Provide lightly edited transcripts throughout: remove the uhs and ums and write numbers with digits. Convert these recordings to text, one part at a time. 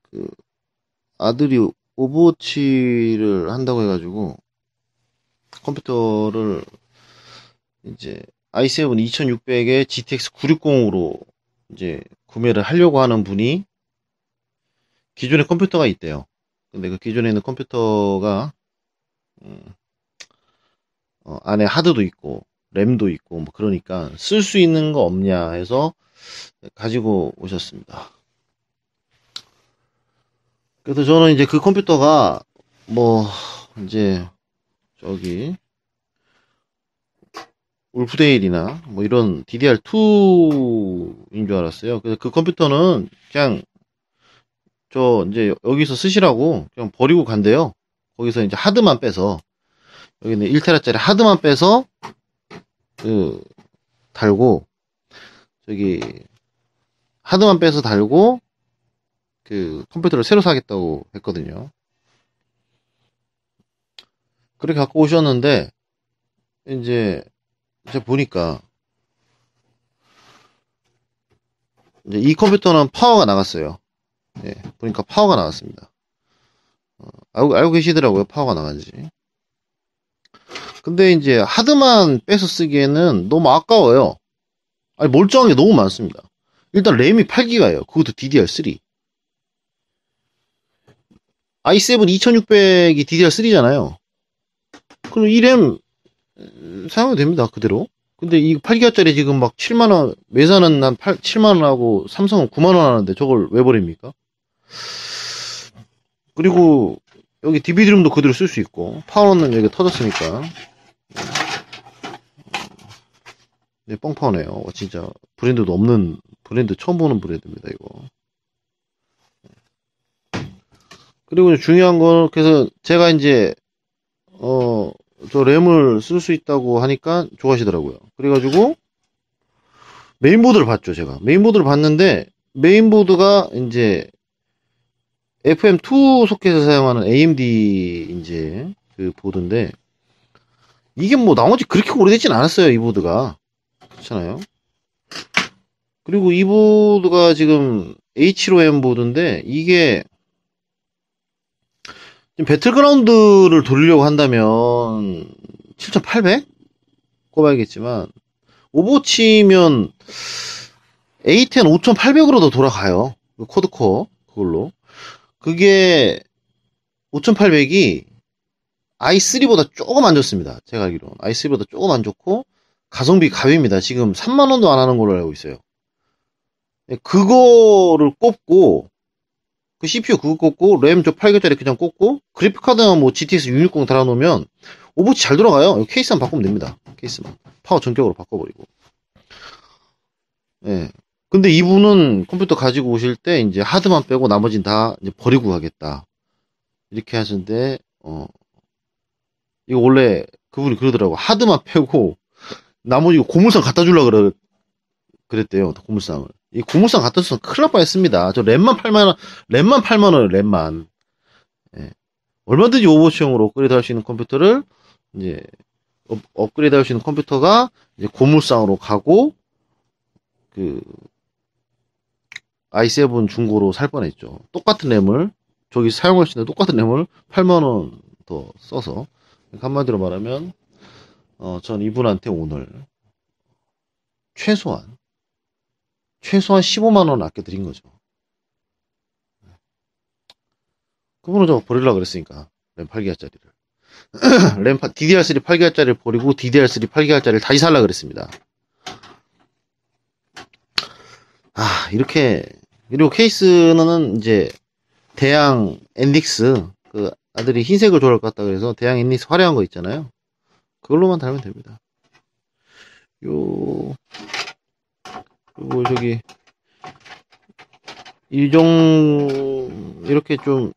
그 아들이 오버워치를 한다고 해가지고 컴퓨터를 이제 i7 2600에 GTX 960으로 이제 구매를 하려고 하는 분이 기존에 컴퓨터가 있대요. 근데 그 기존에 있는 컴퓨터가 안에 하드도 있고 램도 있고 뭐 그러니까 쓸 수 있는 거 없냐 해서 가지고 오셨습니다. 그래서 저는 이제 그 컴퓨터가 뭐 이제 저기 울프데일이나 뭐 이런 DDR2인 줄 알았어요. 그래서 그 컴퓨터는 그냥 저 이제 여기서 쓰시라고 그냥 버리고 간대요. 거기서 이제 하드만 빼서 여기는 1테라짜리 하드만 빼서 그 달고 저기 하드만 빼서 달고 그 컴퓨터를 새로 사겠다고 했거든요. 그렇게 갖고 오셨는데 이제 제가 보니까 이제 이 컴퓨터는 파워가 나갔어요. 예, 보니까 파워가 나갔습니다. 알고 계시더라고요. 파워가 나간지. 근데 이제 하드만 빼서 쓰기에는 너무 아까워요. 아니 멀쩡한 게 너무 많습니다. 일단 램이 8기가예요. 그것도 DDR3. i7 2600이 DDR3잖아요. 그럼 이 램 사용해도 됩니다. 그대로. 근데 이 8기가짜리 지금 막 7만원, 외사는 한 7만원 하고 삼성은 9만원 하는데 저걸 왜 버립니까? 그리고 여기 DVD룸도 그대로 쓸 수 있고 파워는 여기 터졌으니까 네, 뻥파워네요. 진짜 브랜드도 없는 브랜드 처음 보는 브랜드입니다 이거. 그리고 중요한 건 그래서 제가 이제 저 램을 쓸 수 있다고 하니까 좋아하시더라고요. 그래가지고 메인보드를 봤죠. 제가 메인보드를 봤는데 메인보드가 이제 FM2 소켓에 사용하는 AMD 이제 그 보드인데 이게 뭐 나머지 그렇게 오래되진 않았어요. 이 보드가 그렇잖아요. 그리고 이 보드가 지금 H5M 보드인데 이게 배틀그라운드를 돌리려고 한다면 7800? 꼽아야겠지만 오버워치면 A10 5800으로도 돌아가요. 코드코어 그걸로. 그게 5800이 i3보다 조금 안 좋습니다. 제가 알기로는 i3보다 조금 안 좋고 가성비 가비입니다. 지금 3만원도 안 하는 걸로 알고 있어요. 그거를 꼽고 그 CPU 그거 꽂고 램 저 8개짜리 그냥 꽂고 그래픽카드만 뭐 GTX 660 달아놓으면 오버워치 잘 돌아가요. 케이스만 바꾸면 됩니다. 케이스만 파워 전격으로 바꿔버리고. 예. 근데 이분은 컴퓨터 가지고 오실 때 이제 하드만 빼고 나머지는 다 이제 버리고 가겠다 이렇게 하시는데 이거 원래 그분이 그러더라고. 하드만 빼고 나머지 고물상 갖다 주려고 그랬대요. 고물상을. 이 고물상 갖다 주면 큰일 날 뻔했습니다. 저 램만 8만원, 램만 8만원, 램만. 예. 얼마든지 오버워치용으로 업그레이드 할 수 있는 컴퓨터를 이제 업그레이드 할 수 있는 컴퓨터가 이제 고물상으로 가고 그 i7 중고로 살 뻔했죠. 똑같은 램을 저기 사용할 수 있는 똑같은 램을 8만원 더 써서 한마디로 말하면 전 이분한테 오늘 최소한 15만원 아껴드린 거죠. 그분은 저거 버리려고 그랬으니까 램 8기가짜리를 램 DDR3 8기가짜리를 버리고 DDR3 8기가짜리를 다시 살라 그랬습니다. 이렇게. 그리고 케이스는 이제 대양 엔닉스 그 아들이 흰색을 좋아할 것 같다 그래서 대양 엔닉스 화려한 거 있잖아요. 그걸로만 달면 됩니다. 그리고 저기 이렇게 좀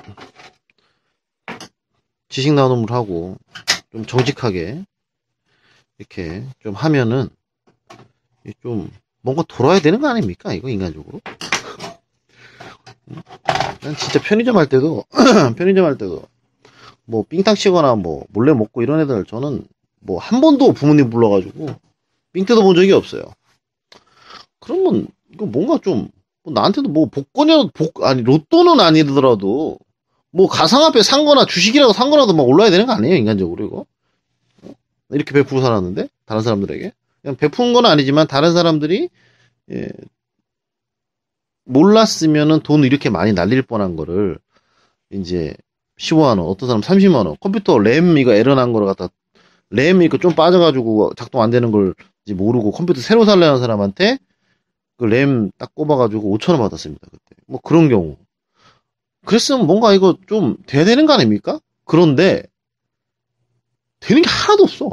지식 나눔을 하고 좀 정직하게 이렇게 좀 하면은 좀 뭔가 돌아야 되는 거 아닙니까? 이거 인간적으로. 난 진짜 편의점 할 때도 뭐 삥땅 치거나 뭐 몰래 먹고 이런 애들 저는 뭐 한 번도 부모님 불러가지고 삥 뜯어본 적이 없어요. 그러면 이거 뭔가 좀 뭐 나한테도 뭐 아니, 로또는 아니더라도, 뭐 가상화폐 산 거나 주식이라도 산 거라도 막 올라야 되는 거 아니에요, 인간적으로, 이거? 이렇게 베푸고 살았는데? 다른 사람들에게? 그냥 베푸는 건 아니지만, 다른 사람들이, 예, 몰랐으면은 돈 이렇게 많이 날릴 뻔한 거를, 이제, 15만원, 어떤 사람 30만원, 컴퓨터 램 이거 에러 난 거를 갖다, 램 이거 좀 빠져가지고 작동 안 되는 걸 이제 모르고 컴퓨터 새로 살려는 사람한테 그 램 딱 꼽아가지고 5천원 받았습니다, 그때. 뭐 그런 경우. 그랬으면 뭔가 이거 좀 돼야 되는 거 아닙니까? 그런데, 되는 게 하나도 없어.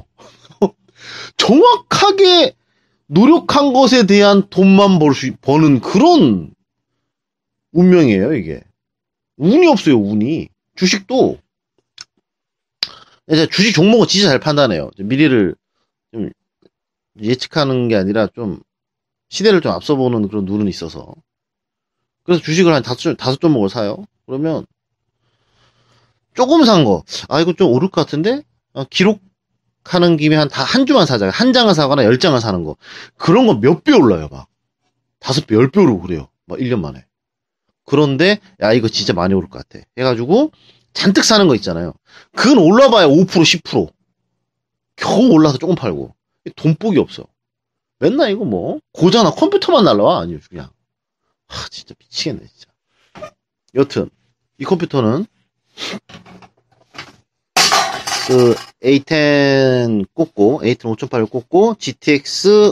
정확하게 노력한 것에 대한 돈만 버는 그런 운명이에요, 이게. 운이 없어요, 운이. 주식도, 이제 주식 종목은 진짜 잘 판단해요. 미래를 좀 예측하는 게 아니라 좀 시대를 좀 앞서보는 그런 눈은 있어서. 그래서 주식을 한 다섯 종목을 사요. 그러면 조금 산 거, 아, 이거 좀 오를 것 같은데? 기록하는 김에 한 주만 사자. 한 장을 사거나 10장을 사는 거. 그런 거 몇 배 올라요, 막. 5배, 10배 오르고 그래요. 막 1년 만에. 그런데, 야, 이거 진짜 많이 오를 것 같아. 해가지고, 잔뜩 사는 거 있잖아요. 그건 올라봐야 5%, 10%. 겨우 올라서 조금 팔고. 돈복이 없어. 맨날 이거 뭐, 고장나 컴퓨터만 날라와. 아니요, 그냥. 진짜 미치겠네, 진짜. 여튼, 이 컴퓨터는, 그, A10 꽂고, A10 5800 꽂고, GTX,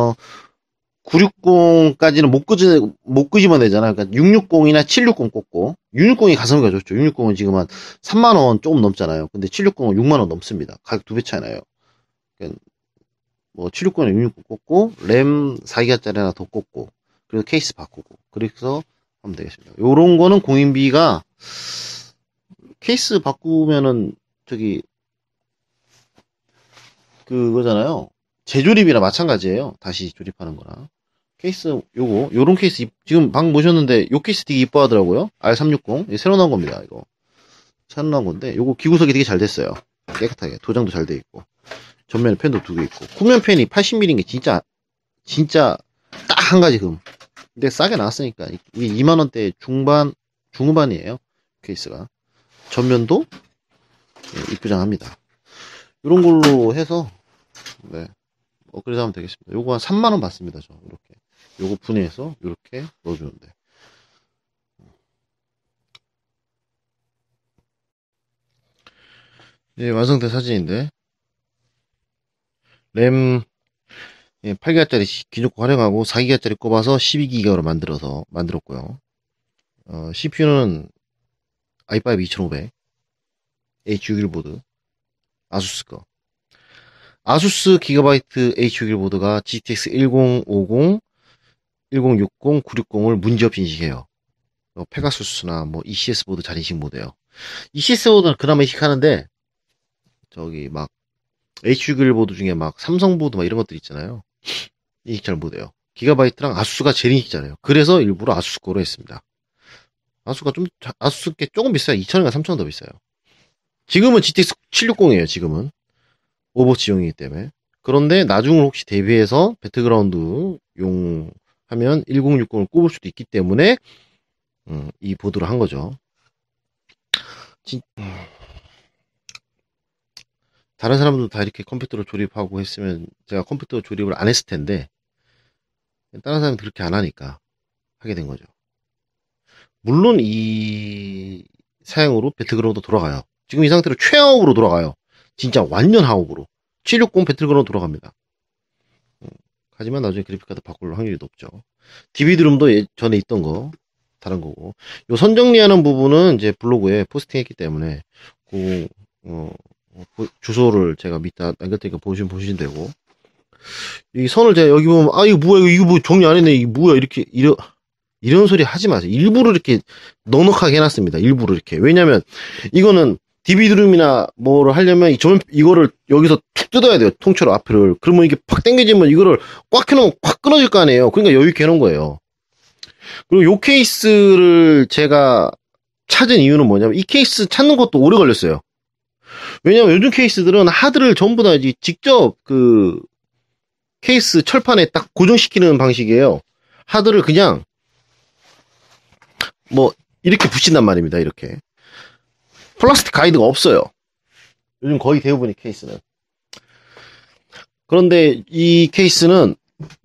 960까지는 못 끄집어내잖아. 그러니까 660이나 760 꽂고, 660이 가성비가 좋죠. 660은 지금 한 3만원 조금 넘잖아요. 근데 760은 6만원 넘습니다. 가격 2배 차이 나요. 그러니까 뭐, 760에 660 꽂고, 램 4기가짜리 하나 더 꽂고, 그리고 케이스 바꾸고, 그래서 하면 되겠습니다. 요런 거는 공인비가, 케이스 바꾸면은, 그거잖아요. 재조립이나 마찬가지예요. 다시 조립하는 거랑. 케이스, 요런 케이스, 지금 방금 보셨는데, 요 케이스 되게 이뻐 하더라고요. R360. 새로 나온 겁니다, 이거. 새로 나온 건데, 요거 기구석이 되게 잘 됐어요. 깨끗하게. 도장도 잘 돼 있고. 전면에 펜도 2개 있고. 후면 펜이 80mm인 게 진짜, 딱 한 가지 금. 근데 싸게 나왔으니까. 이게 2만원대 중후반이에요. 케이스가. 전면도, 이쁘장합니다. 요런 걸로 해서, 네. 업그레이드 하면 되겠습니다. 요거 한 3만원 받습니다, 저. 이렇게. 요거 분해해서, 이렇게 넣어주는데. 예, 완성된 사진인데. 램, 8기가짜리 기존 거 활용하고 4기가짜리 꼽아서 12기가로 만들었고요. CPU는 i5 2500, H61 보드, 아수스 거. 아수스 기가바이트 H61 보드가 GTX 1050, 1060, 960을 문제없이 인식해요. 페가수스나 뭐 ECS 보드 잘 인식 못해요. ECS 보드는 그나마 인식하는데 막 H61 보드 중에 막 삼성 보드 막 이런 것들 있잖아요. 인식 잘 못해요. 기가바이트랑 아수스가 제일 인식 잘해요. 그래서 일부러 아수스 거로 했습니다. 아수스 게 조금 비싸요. 2,000원인가 3,000원 더 비싸요. 지금은 GTX 760이에요. 지금은 오버워치용이기 때문에. 그런데 나중을 혹시 대비해서 배틀그라운드 용 하면 1060을 꼽을 수도 있기 때문에 이 보드로 한 거죠. 다른 사람들도 다 이렇게 컴퓨터로 조립하고 했으면 제가 컴퓨터 조립을 안 했을 텐데 다른 사람이 그렇게 안 하니까 하게 된 거죠. 물론 이 사양으로 배틀그라운드 돌아가요. 지금 이 상태로 최하업으로 돌아가요. 진짜 완전 하업으로 760 배틀그라운드 돌아갑니다. 하지만 나중에 그래픽카드 바꿀 확률이 높죠. DV드룸도 전에 있던 거 다른 거고. 요 선 정리하는 부분은 이제 블로그에 포스팅했기 때문에 주소를 제가 밑에 남길 테니까 보시면 되고. 이 선을 제가 여기 보면 이거 뭐야 이거 뭐 정리 안 했네 이거 뭐야 이런 소리 하지 마세요. 일부러 이렇게 넉넉하게 해놨습니다. 일부러 이렇게. 왜냐면 이거는 DV드룸이나 뭐를 하려면 이거를 여기서 툭 뜯어야 돼요. 통째로 앞을. 그러면 이게 팍 당겨지면 이거를 꽉 해놓으면 꽉 끊어질 거 아니에요. 그러니까 여유 있게 해놓은 거예요. 그리고 요 케이스를 제가 찾은 이유는 뭐냐면 이 케이스 찾는 것도 오래 걸렸어요. 왜냐면 요즘 케이스들은 하드를 전부 다 직접 케이스 철판에 딱 고정시키는 방식이에요. 하드를 그냥 뭐 이렇게 붙인단 말입니다. 이렇게 플라스틱 가이드가 없어요. 요즘 거의 대부분의 케이스는. 그런데 이 케이스는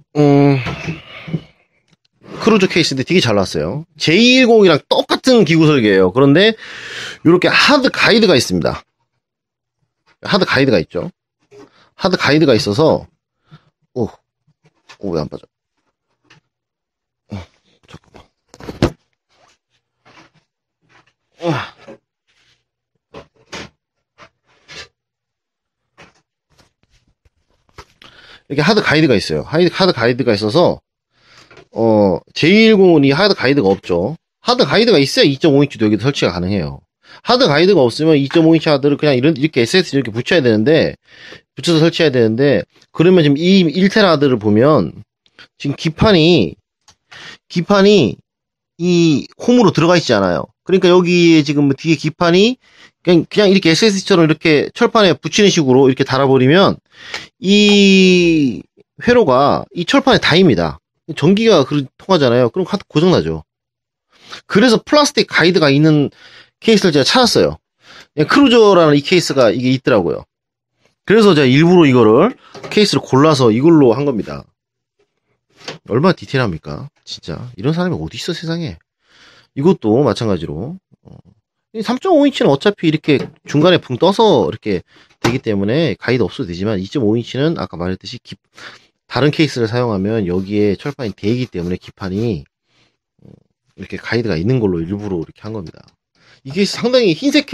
크루저 케이스인데 되게 잘 나왔어요. J10이랑 똑같은 기구 설계예요. 그런데 이렇게 하드 가이드가 있습니다. 하드 가이드가 있죠. 하드 가이드가 있어서 왜 안 빠져? 잠깐만. 이렇게 하드 가이드가 있어요. 하드 가이드가 있어서 J10은 이 하드 가이드가 없죠. 하드 가이드가 있어야 2.5인치도 여기도 설치가 가능해요. 하드 가이드가 없으면 2.5인치 하드를 그냥 이렇게 SSD 이렇게 붙여서 설치해야 되는데, 그러면 지금 이 1테라 하드를 보면, 지금 기판이 이 홈으로 들어가 있지 않아요. 그러니까 여기에 지금 뒤에 기판이 그냥 이렇게 SSD처럼 이렇게 철판에 붙이는 식으로 이렇게 달아버리면, 이 회로가 이 철판에 닿입니다. 전기가 통하잖아요. 그럼 하드 고장나죠. 그래서 플라스틱 가이드가 있는 케이스를 제가 찾았어요. 크루저라는 이 케이스가 이게 있더라고요. 그래서 제가 일부러 이거를 케이스를 골라서 이걸로 한 겁니다. 얼마나 디테일합니까? 진짜 이런 사람이 어디 있어 세상에. 이것도 마찬가지로 3.5인치는 어차피 이렇게 중간에 붕 떠서 이렇게 되기 때문에 가이드 없어도 되지만, 2.5인치는 아까 말했듯이 다른 케이스를 사용하면 여기에 철판이 되기 때문에 기판이 이렇게 가이드가 있는 걸로 일부러 이렇게 한 겁니다. 이게 상당히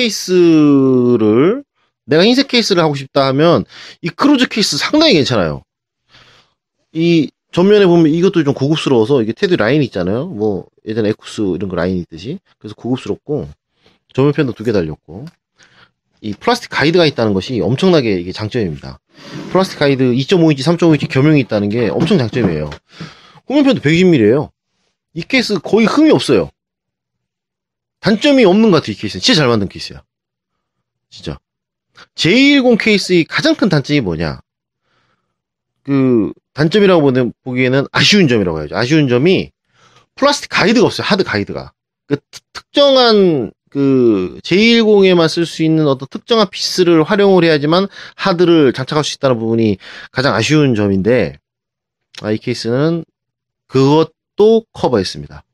내가 흰색 케이스를 하고 싶다 하면 이 크루즈 케이스 상당히 괜찮아요. 이 전면에 보면 이것도 좀 고급스러워서, 이게 테드 라인이 있잖아요. 뭐 예전에 에쿠스 이런 거 라인이 있듯이. 그래서 고급스럽고, 전면펜도 2개 달렸고, 이 플라스틱 가이드가 있다는 것이 엄청나게 이게 장점입니다. 플라스틱 가이드 2.5인치, 3.5인치 겸용이 있다는 게 엄청 장점이에요. 후면편도 120mm예요. 이 케이스 거의 흠이 없어요. 단점이 없는 것 같아요. 이 케이스는 진짜 잘 만든 케이스야. 진짜. J10 케이스의 가장 큰 단점이 뭐냐? 단점이라고 보기에는 아쉬운 점이라고 해야죠. 아쉬운 점이 플라스틱 가이드가 없어요. 하드 가이드가. 특정한 J10에만 쓸 수 있는 어떤 특정한 피스를 활용을 해야지만 하드를 장착할 수 있다는 부분이 가장 아쉬운 점인데, 이 케이스는 그것도 커버했습니다.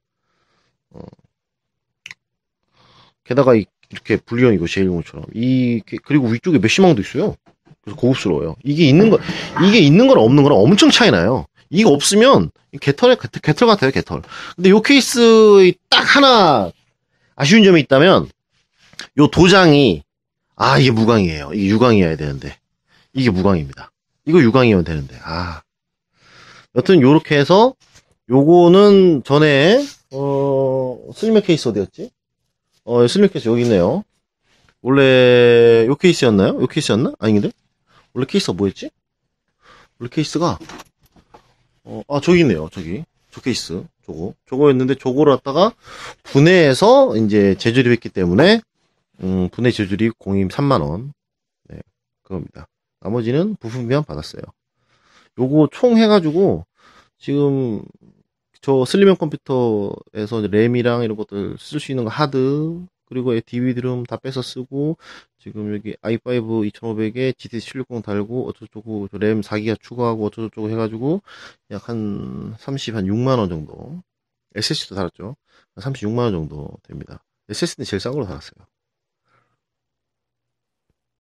게다가 이렇게 분리형이고 J10처럼 그리고 위쪽에 메쉬망도 있어요. 그래서 고급스러워요. 이게 있는 거랑 없는 거랑 엄청 차이 나요. 이거 없으면 개털 같아요, 개털. 근데 요 케이스의 딱 하나 아쉬운 점이 있다면, 요 도장이 이게 무광이에요. 이게 유광이어야 되는데 이게 무광입니다. 이거 유광이면 되는데 여튼 요렇게 해서, 요거는 전에 슬리맥 케이스 어디였지? 슬리맥 케이스 여기 있네요. 원래 요 케이스였나요? 요 케이스였나? 아닌데? 원래 케이스가 뭐였지? 원래 케이스가 저기 있네요. 저 케이스 저거였는데, 저거를 갖다가 분해해서 이제 재조립했기 때문에 분해 재조립 공임 3만원. 네, 그겁니다. 나머지는 부품비만 받았어요. 요거 총 해가지고 지금 저 슬리명 컴퓨터에서 램이랑 이런 것들 쓸 수 있는 거, 하드, 그리고 DVD룸 다 빼서 쓰고, 지금 여기 i5 2500에 GTX 760 달고 어쩌고저쩌고 램 4기가 추가하고 어쩌고저쩌고 해가지고 약 한 6만원 정도, SSD도 달았죠. 36만원 정도 됩니다. SSD는 제일 싼 걸로 달았어요.